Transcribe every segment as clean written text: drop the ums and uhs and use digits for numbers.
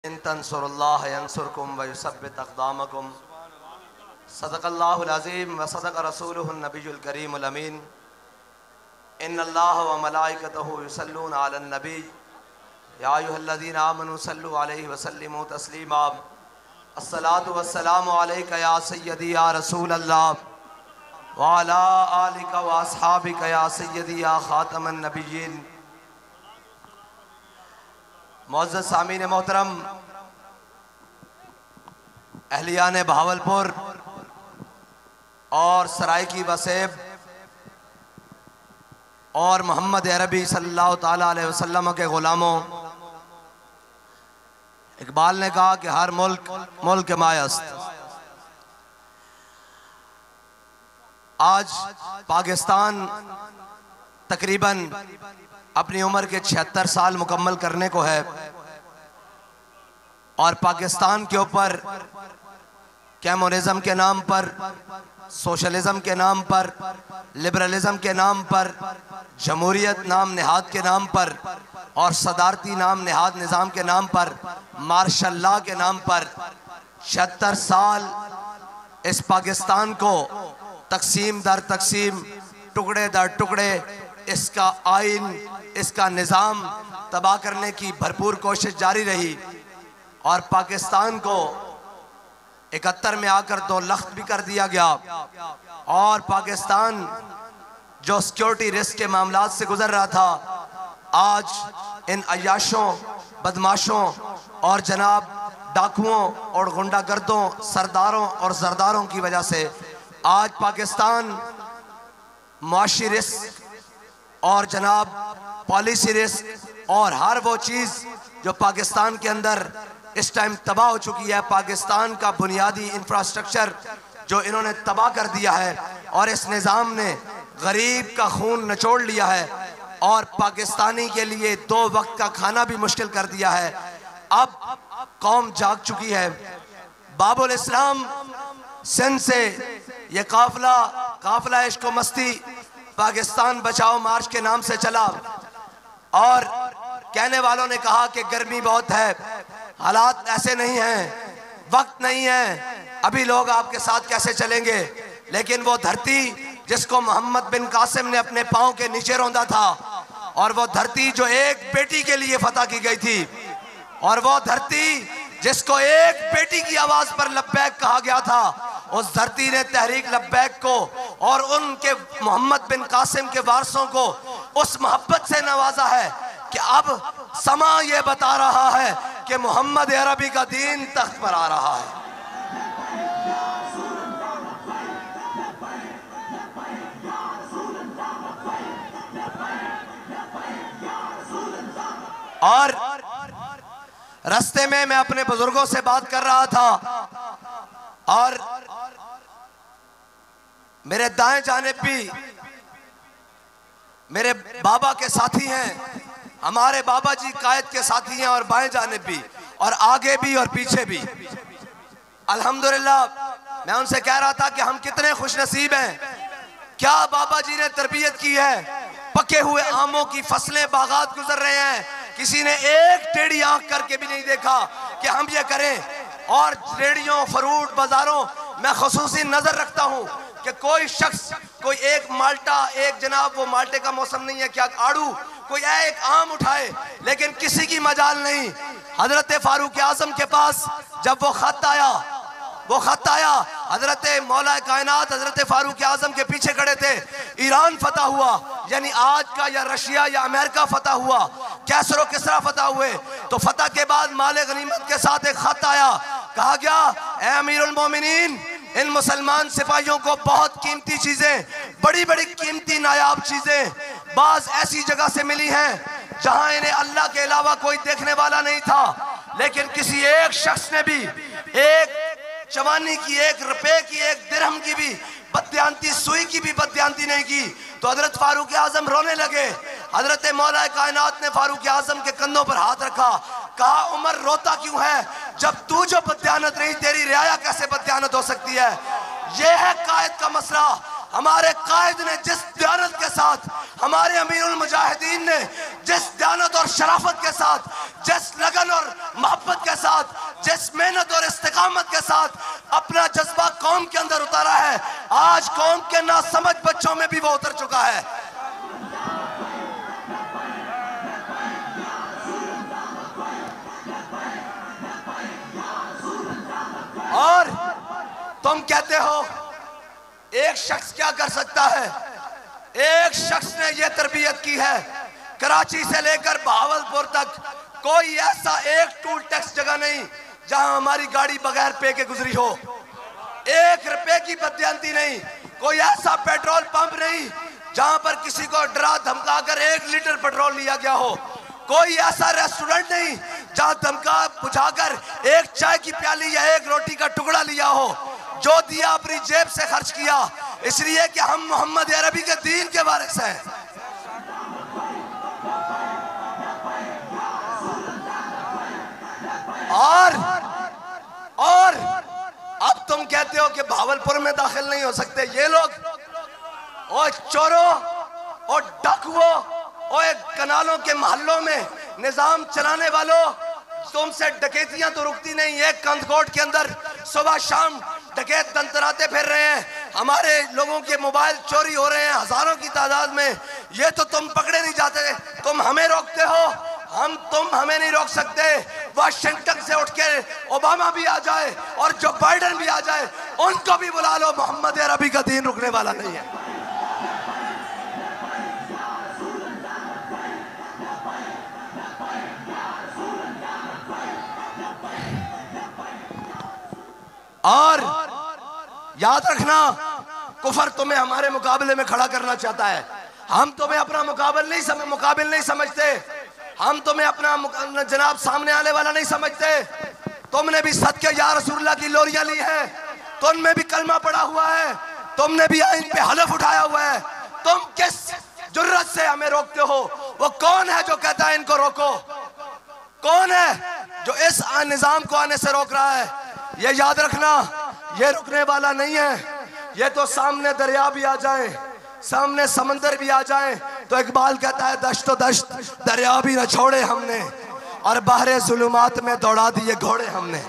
इन तंसुरुल्लाह यंसुरकुम व युसब्बित अक़दामकुम सदक़ल्लाहुल अज़ीम व सदक़ रसूलुहुन नबियुल करीमुल अमीन इन्नल्लाह व मलाइकतहु युसल्लूना अलन नबी या अय्युहल्लज़ीना आमनू सल्लु अलैहि व सल्लिमू तस्लीमा अस्सलातु वस्सलामु अलैका या सय्यदी या रसूलल्लाह व अला आलिका व अस्हाबिका या सय्यदी या खातमन नबिय्यीन। मुअज़्ज़ज़ सामीन मोहतरम, अहलियान बहावलपुर और सराइकी वसेब और मोहम्मद अरबी सल्लल्लाहु ताला अलैहि वसल्लम के ग़ुलामों, इकबाल ने कहा कि हर मुल्क मायस्त। आज पाकिस्तान तकरीबन अपनी उम्र के 76 साल मुकम्मल करने को है और पाकिस्तान के ऊपर कम्युनिज्म के नाम पर, सोशलिज्म के नाम पर, लिबरलिज्म के नाम पर, जमहूरियत नाम निहाद के नाम पर और सदारती नाम निहाद निज़ाम के नाम पर, मार्शल लॉ के नाम पर 76 साल इस पाकिस्तान को तकसीम दर तकसीम, टुकड़े दर टुकड़े, इसका आइन, इसका निज़ाम तबाह करने की भरपूर कोशिश जारी रही और पाकिस्तान को 71 में आकर 2 लख्त भी कर दिया गया और पाकिस्तान जो सिक्योरिटी रिस्क के मामलात से गुजर रहा था, आज इन अय्याशों, बदमाशों और जनाब डाकुओं और गुंडागर्दों, सरदारों और जरदारों की वजह से आज पाकिस्तान मुआशी रिस्क और जनाब पॉलिसी रिस्क और हर वो चीज़ जो पाकिस्तान के अंदर इस टाइम तबाह हो चुकी है, पाकिस्तान का बुनियादी इंफ्रास्ट्रक्चर जो इन्होंने तबाह कर दिया है और इस निज़ाम ने गरीब का खून निचोड़ लिया है और पाकिस्तानी के लिए 2 वक्त का खाना भी मुश्किल कर दिया है। अब कौम जाग चुकी है। बाबुल इस्लाम सिंध से ये काफिला इश्क व मस्ती पाकिस्तान बचाओ मार्च के नाम से चला और कहने वालों ने कहा कि गर्मी बहुत है, हालात ऐसे नहीं हैं, वक्त नहीं है, अभी लोग आपके साथ कैसे चलेंगे। लेकिन वो धरती जिसको मोहम्मद बिन कासिम ने अपने पांव के नीचे रौंदा था और वो धरती जो एक बेटी के लिए फतह की गई थी और वो धरती जिसको एक बेटी की आवाज पर लब्बैक कहा गया था, उस धरती ने तहरीक लब्बैक को और उनके मोहम्मद बिन कासिम के वारसों को उस मोहब्बत से नवाजा है कि अब समा ये बता रहा है कि मोहम्मद अरबी का दीन तख्त पर आ रहा है। और रास्ते में मैं अपने बुजुर्गों से बात कर रहा था और मेरे दाएं जानिब भी मेरे बाबा के साथी हैं, हमारे बाबा जी कायद के साथी हैं और बाएं जानिब भी और आगे भी और पीछे भी। अल्हम्दुलिल्लाह मैं उनसे कह रहा था कि हम कितने खुशनसीब हैं, क्या बाबा जी ने तरबियत की है। पके हुए आमों की फसलें बागात गुजर रहे हैं, किसी ने एक टेढ़ी आंख करके भी नहीं देखा कि हम ये करें। और रेडियों, फ्रूट बाजारों में खुसूसी नजर रखता हूँ कि कोई शख्स, कोई एक माल्टा, एक जनाब वो माल्टे का मौसम नहीं है क्या, आड़ू, कोई एक आम उठाए, लेकिन किसी की मजाल नहीं। हजरत फारूक आजम के पास जब वो खत आया, हजरत मौला कायनात हजरत फारूक आजम के पीछे खड़े थे। ईरान फतह हुआ, यानी आज का या रशिया या अमेरिका फतह हुआ, कैसरो किसरा फतह हुए, तो फतह के बाद माले गनीमत के साथ एक खत आया, कहा गया ए अमीरुल मोमिनीन, इन मुसलमान सिपाहियों को बहुत कीमती चीजें, बड़ी बड़ी कीमती नायाब चीजें बाज ऐसी जगह से मिली हैं जहां इन्हें अल्लाह के अलावा कोई देखने वाला नहीं था, लेकिन किसी एक शख्स ने भी एक चवानी की, 1 रुपए की, 1 दिरहम की भी बदयांती, सुई की भी बदयांती नहीं की। तो हजरत फारूक आजम रोने लगे। हजरत मौला कायनात ने फारूक आजम के कंधों पर हाथ रखा, कहा उमर रोता क्यों है, जब तू जो बदयानत नहीं, तेरी रियाया कैसे बदयानत हो सकती है। यह है कायद का मसला। हमारे कायद ने जिस दयानत के साथ, हमारे अमीरुल मुजाहिदीन ने जिस दयानत और शराफत के साथ, जिस लगन और मोहब्बत के साथ, जिस मेहनत और इस्तिकामत के साथ अपना जज्बा कौम के अंदर उतारा है, आज कौम के नासमझ बच्चों में भी वो उतर चुका है। और तुम कहते हो एक शख्स क्या कर सकता है? एक शख्स ने यह तरबियत की है, कराची से लेकर बहावलपुर तक कोई ऐसा एक टूल टैक्स जगह नहीं जहां हमारी गाड़ी बगैर पे के गुजरी हो। 1 रुपए की बदयांती नहीं, कोई ऐसा पेट्रोल पंप नहीं जहां पर किसी को डरा धमका कर 1 लीटर पेट्रोल लिया गया हो। कोई ऐसा रेस्टोरेंट नहीं जहां धमका बुझाकर 1 चाय की प्याली या 1 रोटी का टुकड़ा लिया हो। जो दिया अपनी जेब से खर्च किया, इसलिए कि हम मोहम्मद अरबी के दीन के वारिस हैं। और अब तुम कहते हो कि भावलपुर में दाखिल नहीं हो सकते ये लोग। और चोरों और डाकुओं और कनालों के मोहल्लों में निजाम चलाने वालों, तुमसे डकैतियां तो रुकती नहीं। एक कंदकोट के अंदर सुबह शाम डकैत दंतराते फिर रहे हैं, हमारे लोगों के मोबाइल चोरी हो रहे हैं हजारों की तादाद में। ये तो तुम पकड़े नहीं जाते, तुम हमें रोकते हो। तुम हमें नहीं रोक सकते। वाशिंगटन से उठ के ओबामा भी आ जाए और जो बाइडेन भी आ जाए, उनको भी बुला लो, मोहम्मद अरबी का दीन रुकने वाला नहीं है। और याद रखना, कुफर तुम्हें हमारे मुकाबले में खड़ा करना चाहता है। हम तुम्हें अपना मुकाबिल नहीं समझते। हम तुम्हें अपना जनाब सामने आने वाला नहीं समझते। तुमने भी सदके या रसूलुल्लाह की लोरियां ली है, तुमने भी कलमा पड़ा हुआ है, तुमने भी आइन पे हलफ उठाया हुआ है। तुम किस जुर्रत से हमें रोकते हो? वो कौन है जो कहता है इनको रोको? कौन है जो इस निजाम को आने से रोक रहा है? ये याद रखना, ये रुकने वाला नहीं है। ये तो सामने दरिया भी आ जाए, सामने समंदर भी आ जाए, तो इकबाल कहता है दश्तो दश्त दरिया भी न छोड़े हमने, और बहरे जुलुमात में दौड़ा दिए घोड़े हमने।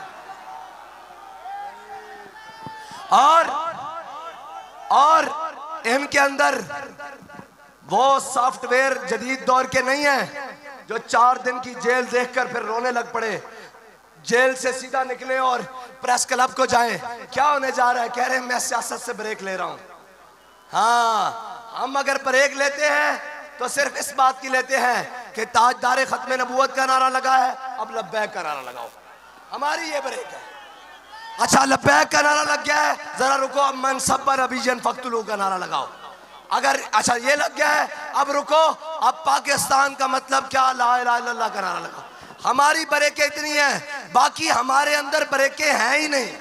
और इनके अंदर वो सॉफ्टवेयर जदीद दौर के नहीं है जो 4 दिन की जेल देखकर फिर रोने लग पड़े। जेल से सीधा निकले और प्रेस क्लब को जाएं। क्या होने जा रहा है? कह रहे हैं मैं सियासत से ब्रेक ले रहा हूं। हाँ, हम अगर ब्रेक लेते हैं तो सिर्फ इस बात की लेते हैं कि ताजदार खत्म नबूवत का नारा लगा है, अब लब्बैक का नारा लगाओ। हमारी ये ब्रेक है। अच्छा, लब्बैक का नारा लग गया है, जरा रुको, अब मन सब्बर अबीजन फक्तुलू का नारा लगाओ। अगर अच्छा ये लग गया है, अब रुको, अब पाकिस्तान का मतलब क्या, ला इलाहा इल्लल्लाह का नारा लगाओ। हमारी ब्रेकें इतनी हैं, बाकी हमारे अंदर ब्रेकें हैं ही नहीं।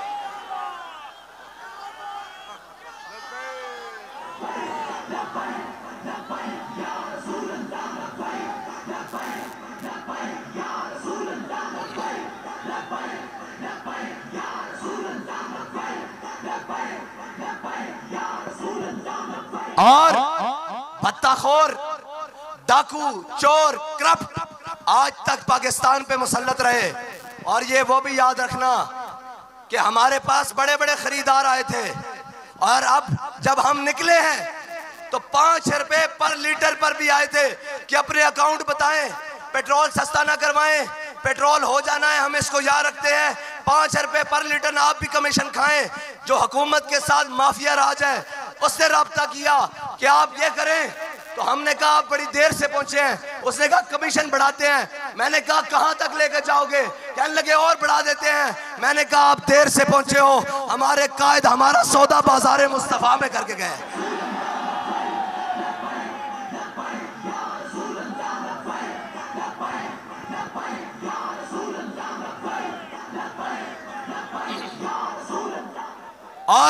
और भत्ताखोर, डाकू, चोर, करप्ट आज तक पाकिस्तान पे मुसल्लत रहे। और ये वो भी याद रखना कि हमारे पास बड़े बड़े खरीदार आए थे, और अब जब हम निकले हैं तो 5 रुपए पर लीटर पर भी आए थे कि अपने अकाउंट बताएं, पेट्रोल सस्ता ना करवाएं, पेट्रोल हो जाना है, हम इसको याद रखते हैं। 5 रुपए पर लीटर आप भी कमीशन खाएं। जो हुकूमत के साथ माफिया राज है, उससे राब्ता किया कि आप ये करें, तो हमने कहा आप बड़ी देर से पहुंचे हैं। उसने कहा कमीशन बढ़ाते हैं। मैंने कहा कहां तक लेकर जाओगे? कहने लगे और बढ़ा देते हैं। मैंने कहा आप देर से पहुंचे हो, हमारे कायद हमारा सौदा बाजार मुस्तफा में करके गए। और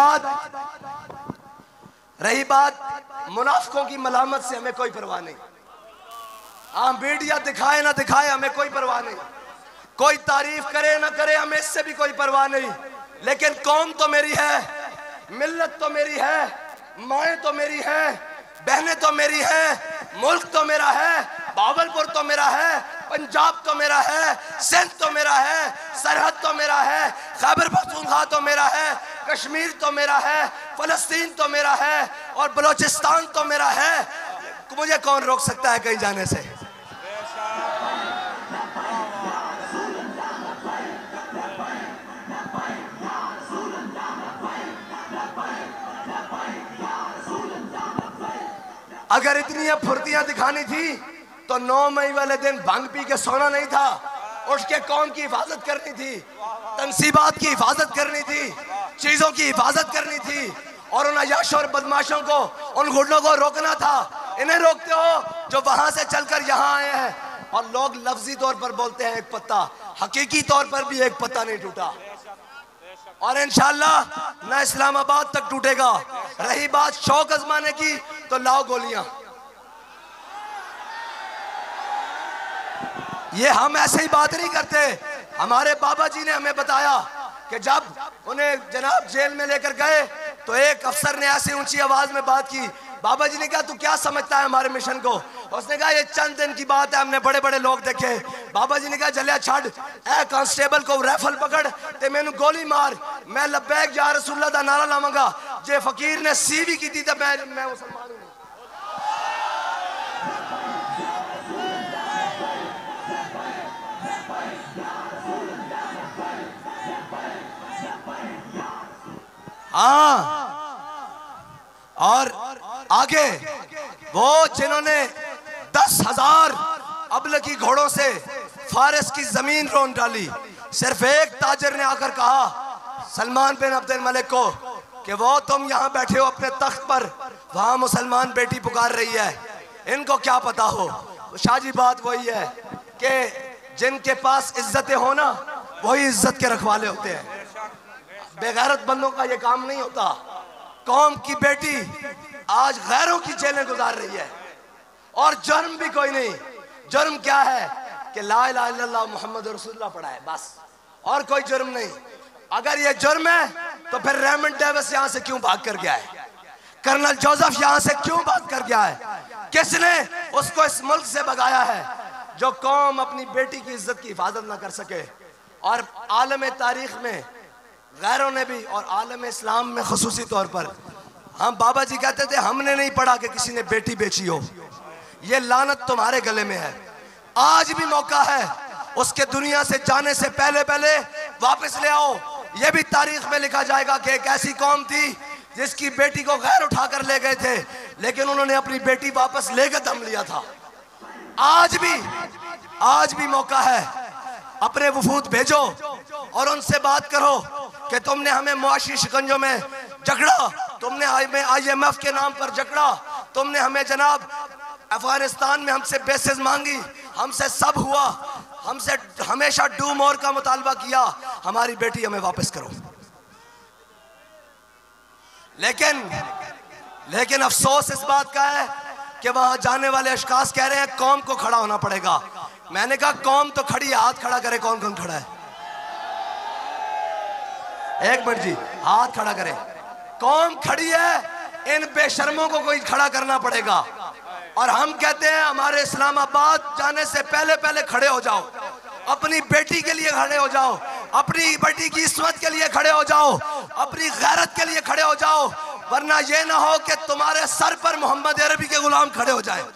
रही बात मुनाफिकों की मलामत से, हमें कोई परवाह नहीं। हाँ, मीडिया दिखाए ना दिखाए, हमें कोई परवाह नहीं। कोई तारीफ करे ना करे, हमें इससे भी कोई परवाह नहीं। लेकिन कौम तो मेरी है, मिल्लत तो मेरी है, माएँ तो मेरी हैं, बहनें तो मेरी हैं, मुल्क तो मेरा है, बावलपुर तो मेरा है, पंजाब तो मेरा है, सिंध तो मेरा है, सरहद तो मेरा है, खैबर पख्तूनख्वा तो मेरा है, कश्मीर तो मेरा है, फलस्तीन तो मेरा है और बलोचिस्तान तो मेरा है। मुझे कौन रोक सकता है कहीं जाने से? अगर इतनी फुर्तियां दिखानी थी तो 9 मई वाले दिन भांग पी के सोना नहीं था, उठ के कौम की हिफाजत करनी थी, तंसीबात की हिफाजत करनी थी, चीजों की हिफाजत करनी थी और उन अयाशों और बदमाशों को, उन गुंडों को रोकना था। इन्हें रोकते हो जो वहां से चलकर यहाँ आए हैं। और लोग लफ्जी तौर पर बोलते हैं एक पत्ता, हकीकी तौर पर भी एक पत्ता नहीं टूटा और इंशाअल्लाह न इस्लामाबाद तक टूटेगा। रही बात शौक आजमाने की तो लाओ गोलियां। ये हम ऐसे ही बात नहीं करते। हमारे बाबा जी ने हमें बताया कि जब उन्हें जनाब जेल में लेकर गए तो एक अफसर ने ऐसी ऊंची आवाज में बात की। बाबा जी ने कहा तू क्या समझता है हमारे मिशन को? उसने कहा ये चंद दिन की बात है, हमने बड़े बड़े लोग देखे। बाबा जी ने कहा जलिया छड़ ए कांस्टेबल को राइफल पकड़ ते मैनू गोली मार, मैं लब्बैक या रसूलुल्लाह दा नारा लावांगा। जे फकीर ने सीवी की थी तो मैं मुसलमान हूं। हाँ, और आगे वो जिन्होंने 10,000 अबलगी घोड़ों से फारिस की जमीन रोन डाली, सिर्फ एक ताजर ने आकर कहा सलमान बिन अब्दुल मलिक को कि वो तुम यहाँ बैठे हो अपने तख्त पर, वहां मुसलमान बेटी पुकार रही है, इनको क्या पता हो। शाजी बात वही है कि जिनके पास इज्जतें हो ना वही इज्जत के रखवाले होते हैं। बेगैरत बंदों का ये काम नहीं होता। कौम की बेटी आज गैरों की जेलें गुजार रही है और जुर्म भी कोई नहीं। जुर्म क्या है कि ला इलाहा इल्लल्लाह मुहम्मद रसूलुल्लाह पढ़ा है, बस, और कोई जुर्म नहीं। अगर ये जुर्म है तो फिर रेमंड डेविस यहां से क्यों भाग कर गया है? कर्नल जोसेफ यहां से क्यों भाग कर गया है? किसने उसको इस मुल्क से भगाया है? जो कौम अपनी बेटी की इज्जत की हिफाजत ना कर सके। और आलम तारीख में गैरों ने भी और आलम इस्लाम में खुसूसी तौर पर, हम बाबा जी कहते थे हमने नहीं पढ़ा कि किसी ने बेटी बेची हो। ये लानत तुम्हारे गले में है। आज भी मौका है, उसके दुनिया से जाने से पहले पहले वापस ले आओ। ये भी तारीख में लिखा जाएगा कि एक ऐसी कौम थी जिसकी बेटी को गैर उठाकर ले गए थे, लेकिन उन्होंने अपनी बेटी वापस लेकर दम लिया था। आज भी मौका है, अपने वफूद भेजो और उनसे बात करो कि तुमने हमें मुआशी शिकंजों में जकड़ा, तुमने हमें IMF के नाम पर जकड़ा, तुमने हमें जनाब अफगानिस्तान में हमसे बेसिस मांगी, हमसे सब हुआ, हमसे हमेशा डू मोर का मुतालबा किया। हमारी बेटी हमें वापस करो। लेकिन अफसोस इस बात का है कि वहां जाने वाले अशखास कह रहे हैं कौम को खड़ा होना पड़ेगा। मैंने कहा कौम तो खड़ी है, हाथ खड़ा करे। कौन कौन खड़ा है? एक मिनट जी, हाथ खड़ा करे। कौम खड़ी है, इन बेशर्मों को कोई खड़ा करना पड़ेगा। और हम कहते हैं हमारे इस्लामाबाद जाने से पहले पहले खड़े हो जाओ, अपनी बेटी के लिए खड़े हो जाओ, अपनी बेटी की इस्मत के लिए खड़े हो जाओ, अपनी गैरत के लिए खड़े हो जाओ, वरना ये ना हो कि तुम्हारे सर पर मोहम्मद अरबी के गुलाम खड़े हो जाए।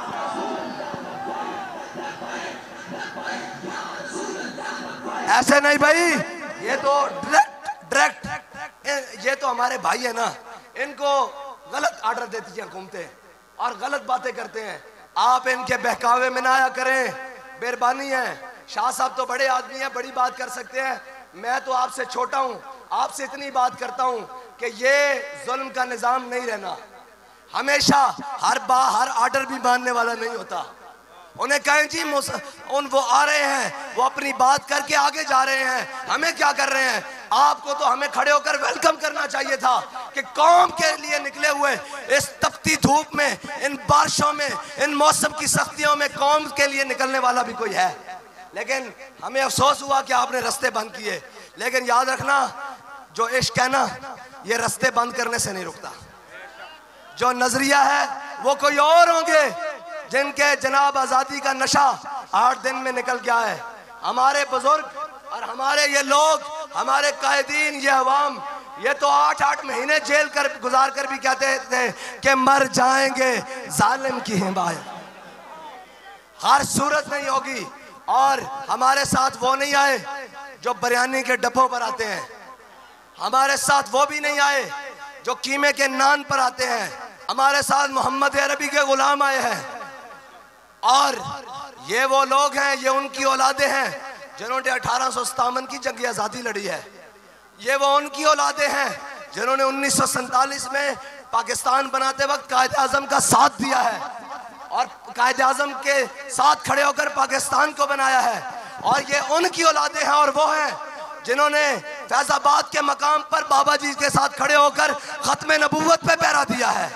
ऐसे नहीं भाई, ये तो डायरेक्ट ये तो हमारे भाई है ना, इनको गलत आर्डर देती हैं हुकूमतें और गलत बातें करते हैं। आप इनके बहकावे में ना आया करें, मेहरबानी है। शाह साहब तो बड़े आदमी हैं, बड़ी बात कर सकते हैं। मैं तो आपसे छोटा हूं, आपसे इतनी बात करता हूं कि ये जुल्म का निजाम नहीं रहना। हमेशा हर आर्डर भी मानने वाला नहीं होता। उन्हें कहें जी वो आ रहे हैं, वो अपनी बात करके आगे जा रहे हैं, हमें क्या कर रहे हैं? आपको तो हमें खड़े होकर वेलकम करना चाहिए था कि कौम के लिए निकले हुए इस तपती धूप में, इन बारिशों में, इन मौसम की सख्तियों में कौम के लिए निकलने वाला भी कोई है। लेकिन हमें अफसोस हुआ कि आपने रास्ते बंद किए। लेकिन याद रखना, जो इश्क है ना, ये रास्ते बंद करने से नहीं रुकता। जो नजरिया है वो कोई और होंगे जिनके जनाब आजादी का नशा 8 दिन में निकल गया है। हमारे बुजुर्ग और हमारे ये लोग, हमारे कायदीन, ये अवाम, ये तो 8-8 महीने जेल कर गुजार कर भी कहते थे कि मर जाएंगे जालिम की हिमायत हर सूरत नहीं होगी। और हमारे साथ वो नहीं आए जो बिरयानी के डब्बों पर आते हैं, हमारे साथ वो भी नहीं आए जो कीमे के नान पर आते हैं। हमारे साथ मोहम्मद अरबी के गुलाम आए हैं। और ये वो लोग हैं, ये उनकी औलादे हैं जिन्होंने 1857 की जंग आज़ादी लड़ी है। ये वो उनकी औलादे हैं जिन्होंने 1947 में पाकिस्तान बनाते वक्त कायद आज़म का साथ दिया है और कायद आज़म के साथ खड़े होकर पाकिस्तान को बनाया है। और ये उनकी औलादे हैं और वो हैं जिन्होंने फैजाबाद के मकाम पर बाबा जी के साथ खड़े होकर खत्म नबूवत पे पहरा दिया है।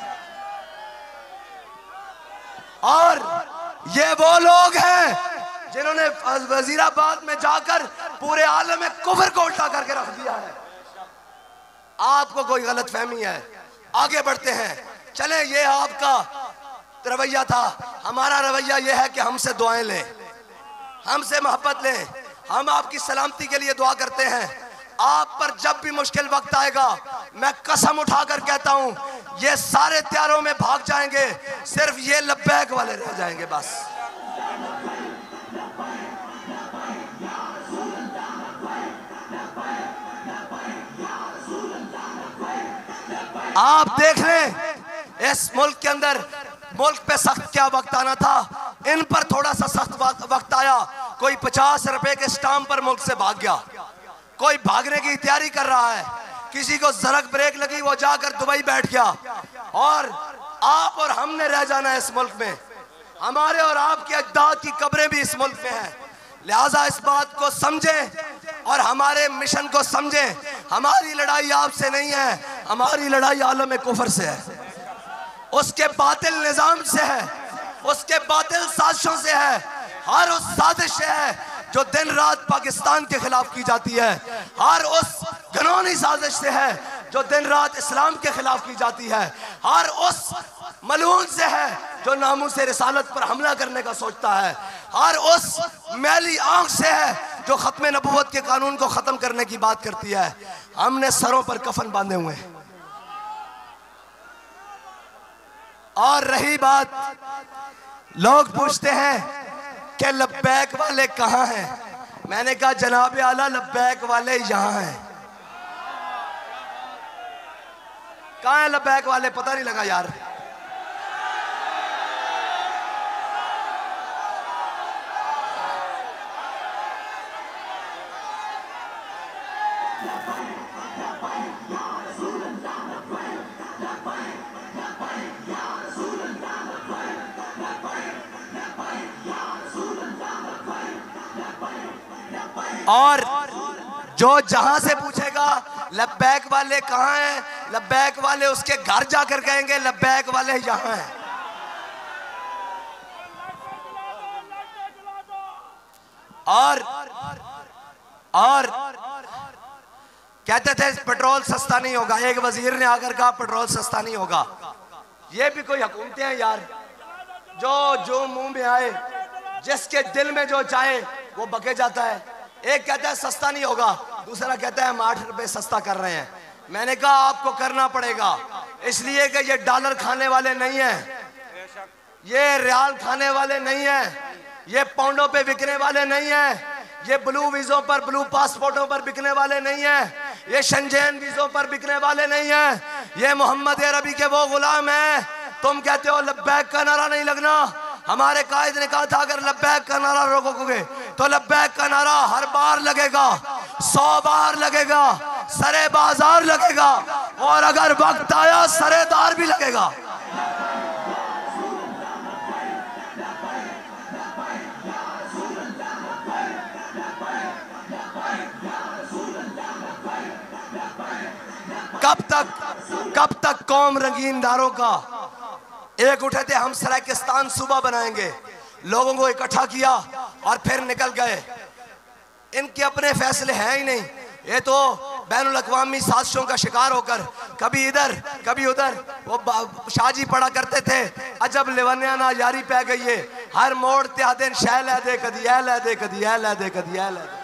और ये वो लोग हैं जिन्होंने वजीराबाद में जाकर पूरे आलम में कुफर को उल्टा करके रख दिया है। आपको कोई गलत फहमी है, आगे बढ़ते हैं, चले। ये आपका रवैया था, हमारा रवैया ये है कि हमसे दुआएं लें, हमसे मोहब्बत लें। हम आपकी सलामती के लिए दुआ करते हैं। आप पर जब भी मुश्किल वक्त आएगा, मैं कसम उठाकर कहता हूं, ये सारे त्यारों में भाग जाएंगे, सिर्फ ये लब्बैक वाले रह जाएंगे बस। आप देख लें इस मुल्क के अंदर, मुल्क पे सख्त क्या वक्त आना था, इन पर थोड़ा सा सख्त वक्त आया। कोई 50 रुपए के स्टाम्प पर मुल्क से भाग गया, कोई भागने की तैयारी कर रहा है, किसी को जरक ब्रेक लगी वो जाकर दुबई बैठ गया। और आप और हमने रह जाना है इस मुल्क में। हमारे और आपके अजदाद की कब्रें भी इस मुल्क में हैं। लिहाजा इस बात को समझें और हमारे मिशन को समझें। हमारी लड़ाई आपसे नहीं है, हमारी लड़ाई आलम कुफर से है, उसके बातिल निजाम से है, उसके बातिल साजिशों से है। हर उस साजिश से है जो दिन रात पाकिस्तान के खिलाफ की जाती है। हर उस घिनौनी साजिश से है जो दिन रात इस्लाम के खिलाफ की जाती है। हर उस मलून से है जो नामूस रिसालत पर हमला करने का सोचता है। हर उस मैली आंख से है जो खत्म नबूवत के कानून को खत्म करने की बात करती है। हमने सरों पर कफन बांधे हुए हैं। और रही बात, लोग पूछते हैं कि लब्बैक वाले कहां हैं। मैंने कहा जनाब आला लब्बैक वाले यहां हैं। कहां है लब्बैक वाले, पता नहीं लगा यार। और जो जहां से पूछेगा लब्बैक वाले कहां हैं, लब्बैक वाले उसके घर जाकर कहेंगे लब्बैक वाले यहां हैं। और कहते थे पेट्रोल सस्ता नहीं होगा। एक वजीर ने आकर कहा पेट्रोल सस्ता नहीं होगा। ये भी कोई हुकूमतें हैं यार, जो मुंह में आए, जिसके दिल में जो चाहे वो बके जाता है। एक कहता है सस्ता नहीं होगा, दूसरा कहता है हम 8 रुपए सस्ता कर रहे हैं। मैंने कहा आपको करना पड़ेगा, इसलिए कि ये डॉलर खाने वाले नहीं हैं, ये रियाल खाने वाले नहीं हैं, ये पाउंडों पे बिकने वाले नहीं हैं, ये ब्लू वीजों पर, ब्लू पासपोर्टों पर बिकने वाले नहीं हैं, ये शंजेन वीजों पर बिकने वाले नहीं हैं। ये मोहम्मद अरबी के वो गुलाम हैं। तुम कहते हो लब्बैक का नारा नहीं लगना। हमारे कायद ने कहा था अगर लब्बैक का नारा रोकोगे तो लब्बैक का नारा हर बार लगेगा, 100 बार लगेगा, सरे बाजार लगेगा, और अगर वक्त आया सरेदार भी लगेगा। कब तक कौम रंगीनदारों का एक उठे थे हम सराकिस्तान सूबा बनाएंगे, लोगों को इकट्ठा किया और फिर निकल गए। इनके अपने फैसले हैं ही नहीं, ये तो बैनुल अक़वामी साजिशों का शिकार होकर कभी इधर कभी उधर वो शाहजी पढ़ा करते थे, अजब लिवनिया ना यारी पै गई है, हर मोड़ त्या दिन शह लै दे, कदी ऐ लै दे, कदी ऐ लै दे, कदी ऐ लै दे।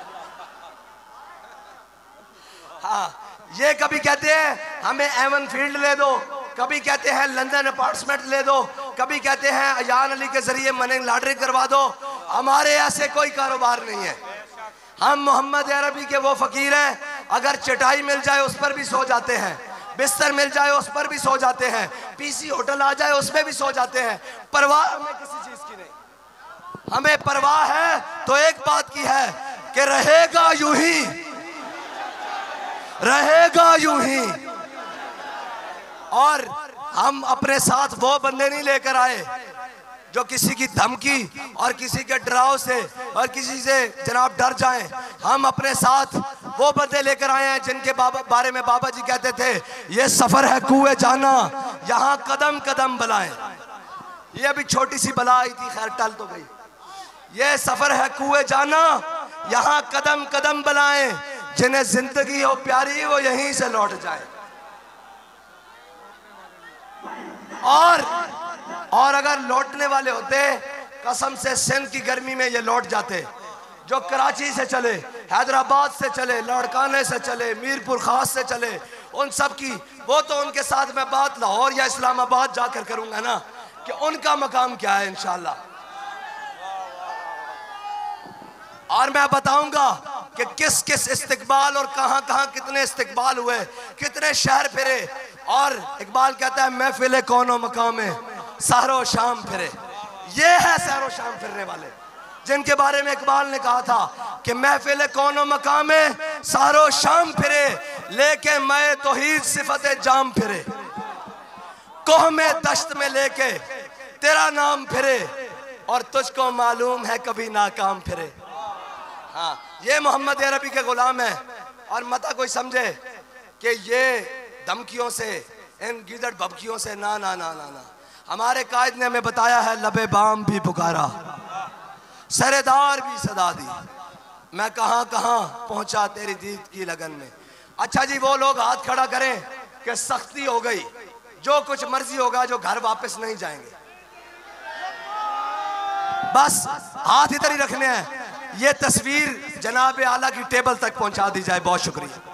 हाँ, ये कभी कहते हैं हमें एवन फील्ड ले दो, कभी कहते हैं लंदन अपार्टमेंट ले दो, कभी कहते हैं अयान अली के जरिए मनी लॉन्ड्री करवा दो। हमारे ऐसे कोई कारोबार नहीं है। हम मोहम्मद अरबी के वो फकीर हैं, अगर चटाई मिल जाए उस पर भी सो जाते हैं, बिस्तर मिल जाए उस पर भी सो जाते हैं, पीसी होटल आ जाए उसमें भी सो जाते हैं। परवाह हमें किसी चीज की नहीं। हमें परवाह है तो एक बात की है कि रहेगा यूं ही, रहेगा यूं ही। और हम अपने साथ वो बंदे नहीं लेकर आए जो किसी की धमकी और किसी के डराव से और किसी से जनाब डर जाएं। हम अपने साथ वो बंदे लेकर आए हैं जिनके बारे में बाबा जी कहते थे, ये सफर है कुएं जाना, यहाँ कदम कदम बलाएं। ये अभी छोटी सी बला आई थी, खैर टल तो गई। ये सफर है कुएं जाना, यहाँ कदम कदम बलाएं, जिन्हें जिंदगी हो प्यारी वो यहीं से लौट जाए। और अगर लौटने वाले होते, कसम से सिंध की गर्मी में ये लौट जाते। जो कराची से चले, हैदराबाद से चले, लाड़काने से चले, मीरपुर खास से चले, उन सब की वो तो उनके साथ मैं बात लाहौर या इस्लामाबाद जाकर करूंगा ना कि उनका मकाम क्या है इंशाल्लाह। और मैं बताऊंगा कि किस किस इस्तिकबाल और कहां कहां कितने इस्तिकबाल हुए, कितने शहर फिरे। और इकबाल कहता है महफिल कौनो मकाम है, सहरो शाम फिरे। ये है सहरो शाम फिरने वाले, जिनके बारे में इकबाल ने कहा था कि महफिल कौनो मकाम है, सहरो शाम फिरे, लेके मैं तौहीद सिफत जाम फिरे। कोह में दश्त में लेके तेरा नाम फिरे, और तुझको मालूम है कभी नाकाम फिरे। हाँ, ये मोहम्मद अरबी के गुलाम है। और मता कोई समझे कि ये धमकियों से, इन गिदड़ भबकियों से, ना ना ना ना ना। हमारे कायद ने हमें बताया है, लबे बाम भी पुकारा, सरेदार भी सदा दी, मैं कहां कहां पहुंचा तेरी दीद की लगन में। अच्छा जी, वो लोग हाथ खड़ा करें कि सख्ती हो गई, जो कुछ मर्जी होगा, जो घर वापस नहीं जाएंगे। बस हाथ इधर ही रखने हैं। ये तस्वीर जनाब आला की टेबल तक पहुंचा दी जाए। बहुत शुक्रिया।